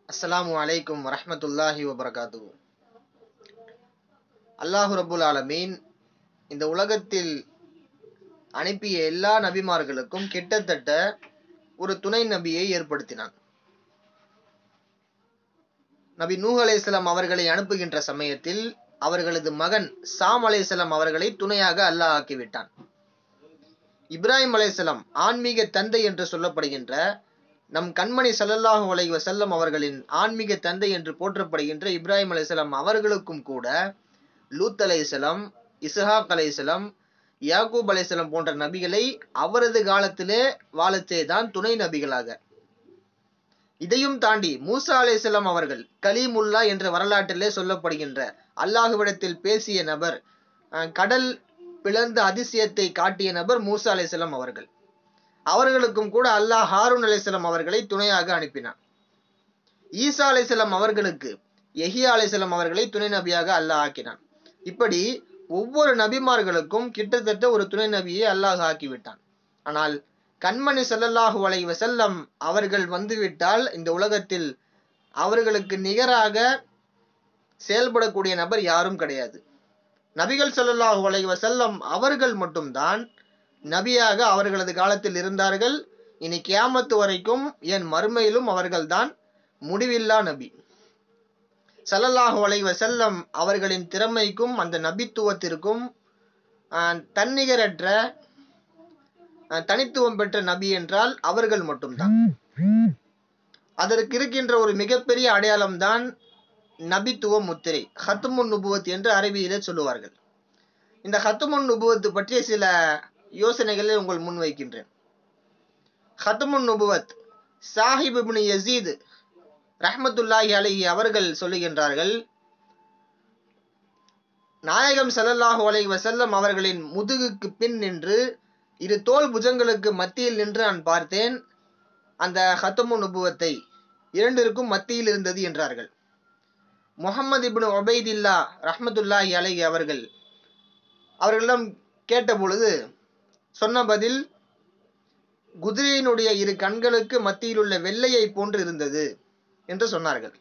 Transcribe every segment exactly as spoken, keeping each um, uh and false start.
அஸ்ஸலாமு அலைக்கும் வரஹ்மத்துல்லாஹி வபரகாத்துஹு. அல்லாஹு ரப்புல் ஆலமீன் இந்த உலகத்தில் அனுப்பிய எல்லா நபிமார்களுக்கும் கிட்டத்தட்ட ஒரு துணை நபியை ஏற்படுத்தினான். நபி நூஹ் அலைஹிஸ்ஸலாம் அவர்களை அனுப்புகின்ற சமயத்தில் அவர்களது மகன் சாம் அலைஹிஸ்ஸலாம் அவர்களை துணையாக அல்லாஹ் ஆக்கிவிட்டான். இப்ராஹிம் அலைஹிஸ்ஸலாம் ஆன்மீக தந்தை என்று சொல்லப்படுகின்ற நம் கண்மணி ஸல்லல்லாஹு அலைஹி வஸல்லம் அவர்களின் ஆன்மீக தந்தை என்று போற்றப்படுகின்ற இப்ராஹிம் அலைஹிஸ்ஸலாம் அவர்களுக்கும் கூட லூத் அலைஹிஸ்ஸலாம், இஸ்ஹாக் அலைஹிஸ்ஸலாம், யாக்கூப் அலைஹிஸ்ஸலாம் போன்ற நபிகளை அவரது காலத்திலே வாழச்சேதான் துணை நபிகளாக. இதையும் தாண்டி மூசா அலைஹிஸ்ஸலாம் அவர்கள் கலீமுல்லா என்ற வரலாற்றிலே சொல்லப்படுகின்ற அல்லாஹ்விடத்தில் பேசிய நபர், கடல் பிளந்த அதிசயத்தை காட்டிய நபர் மூசா அலைஹிஸ்ஸலாம் அவர்கள். அவர்களுக்கும் கூட அல்லாஹ் ஹாரூன் அலைஹிஸ்ஸலாம் அவர்களை துணையாக அனுப்பினான். ஈசா அலைஹிஸ்ஸலாம் அவர்களுக்கு யஹ்யா அலைஹிஸ்ஸலாம் அவர்களை துணை நபியாக அல்லாஹ் ஆக்கினான். இப்படி ஒவ்வொரு நபிமார்களுக்கும் கிட்டத்தட்ட ஒரு துணை நபியை அல்லாஹ் ஆக்கிவிட்டான். ஆனால் கண்மணி ஸல்லல்லாஹு அலைஹி வஸல்லம் அவர்கள் வந்துவிட்டால் இந்த உலகத்தில் அவர்களுக்கு நிகராக செயல்படக்கூடிய நபர் யாரும் கிடையாது. நபிகள் ஸல்லல்லாஹு அலைஹி வஸல்லம் அவர்கள் மட்டும்தான் நபியாக அவர்களது காலத்தில் இருந்தார்கள். இனி கியாமத்து வரைக்கும் என் மறுமையிலும் அவர்கள்தான் முடிவில்லா நபி. ஸல்லல்லாஹு அலைஹி வஸல்லம் அவர்களின் திறமைக்கும் அந்த நபித்துவத்திற்கும் தன்னிகரற்ற தனித்துவம் பெற்ற நபி என்றால் அவர்கள் மட்டும்தான். அதற்கு இருக்கின்ற ஒரு மிகப்பெரிய அடையாளம் தான் நபித்துவ முத்திரை, ஹத்முன் நுபுவத் என்று அரபியிலே சொல்லுவார்கள். இந்த ஹத்முன் நுபுவத் பற்றிய சில யோசனைகளை உங்கள் முன் வைக்கின்றேன். ஹத்முன் நுபுவத் சாஹிப் இப்னு யஸீத் ரஹ்மத்துல்லாஹி அலைஹி அவர்கள் சொல்லுகின்றார்கள், நாயகம் ஸல்லல்லாஹு அலைஹி வஸல்லம் அவர்களின் முதுகுக்கு பின் நின்று இரு தோல் புஜங்களுக்கு மத்தியில் நின்று நான் பார்த்தேன். அந்த ஹத்முன் நுபுவத்தை இரண்டிற்கும் மத்தியில் இருந்தது என்றார்கள். முஹம்மது இப்னு உபைதில்லா ரஹ்மத்துல்லாஹி அலைஹி அவர்கள் அவர்களிடம் கேட்ட பொழுது சொன்ன பதில், குதிரையினுடைய இரு கண்களுக்கு மத்தியில் உள்ள வெள்ளையை போன்று இருந்தது என்று சொன்னார்கள்.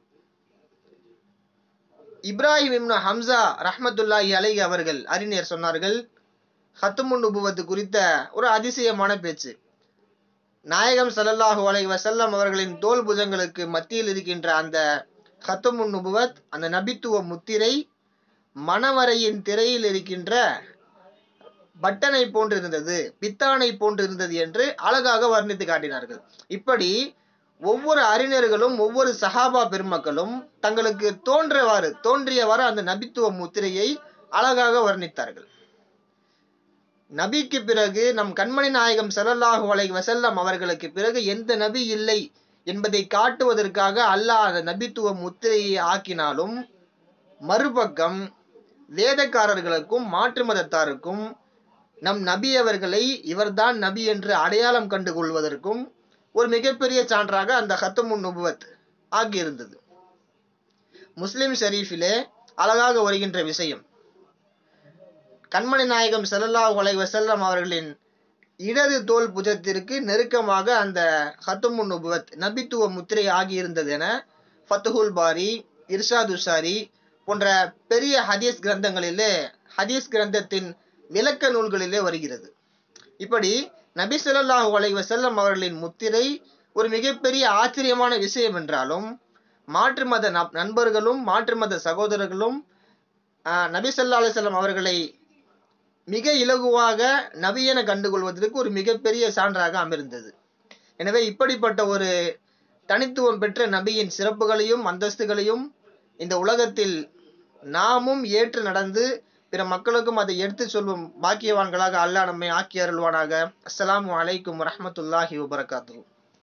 இப்ராஹிம் இப்னு ஹம்சா ரஹ்மத்துல்லாஹி அலைஹி அவர்கள் அறிஞர் சொன்னார்கள், ஹத்முன் நுபுவத் குறித்த ஒரு அதிசயமான பேச்சு. நாயகம் ஸல்லல்லாஹு அலைஹி வஸல்லம் அவர்களின் தோல் புஜங்களுக்கு மத்தியில் இருக்கின்ற அந்த ஹத்முன் நுபுவத், அந்த நபித்துவ முத்திரை மணவரையின் திரையில் இருக்கின்ற பட்டனை போன்று இருந்தது, பித்தானை போன்று இருந்தது என்று அழகாக வர்ணித்து காட்டினார்கள். இப்படி ஒவ்வொரு அறிஞர்களும் ஒவ்வொரு சஹாபா பெருமக்களும் தங்களுக்கு தோன்றவாறு தோன்றியவாறு அந்த நபித்துவ முத்திரையை அழகாக வர்ணித்தார்கள். நபிக்கு பிறகு நம் கண்மணி நாயகம் ஸல்லல்லாஹு அலைஹி வஸல்லம் அவர்களுக்கு பிறகு எந்த நபி இல்லை என்பதை காட்டுவதற்காக அல்லாஹ் அந்த நபித்துவ முத்திரையை ஆக்கினாலும், மறுபக்கம் வேதக்காரர்களுக்கும் மாற்று மதத்தாருக்கும் நம் நபி அவர்களை இவர்தான் நபி என்று அடையாளம் கண்டு கொள்வதற்கும் ஒரு மிகப்பெரிய சான்றாக அந்த ஹத்முன் நுபுவத் ஆகியிருந்தது. முஸ்லிம் ஷரீஃபிலே அழகாக வருகின்ற விஷயம், கண்மணி நாயகம் ஸல்லல்லாஹு அலைஹி வஸல்லம் அவர்களின் இடது தோல் புஜத்திற்கு நெருக்கமாக அந்த ஹத்முன் நுபுவத் நபித்துவ முத்திரை ஆகியிருந்தது என ஃபத்ஹுல் பாரி, இர்ஷாதுஸ்ஸாரி போன்ற பெரிய ஹதீஸ் கிரந்தங்களிலே ஹதீஸ் கிரந்தத்தின் விளக்க நூல்களிலே வருகிறது. இப்படி நபி ஸல்லல்லாஹு அலைஹி வஸல்லம் அவர்களின் முத்திரை ஒரு மிகப்பெரிய ஆச்சரியமான விஷயம் என்றாலும், மாற்று மத நண்பர்களும் மாற்று மத சகோதரர்களும் நபி ஸல்லல்லாஹு அலைஹி வஸல்லம் அவர்களை மிக இலகுவாக நபியென கண்டுகொள்வதற்கு ஒரு மிகப்பெரிய சான்றாக அமர்ந்தது. எனவே இப்படிப்பட்ட ஒரு தனித்துவம் பெற்ற நபியின் சிறப்புகளையும் அந்தஸ்துகளையும் இந்த உலகத்தில் நாமும் ஏற்று நடந்து பிற மக்களுக்கும் அதை எடுத்து சொல்லும் பாக்கியவான்களாக அல்லாஹ் நம்மை ஆக்கி அருள்வானாக. அஸ்ஸலாமு அலைக்கும் வரஹ்மத்துல்லாஹி வபரகாத்துஹு.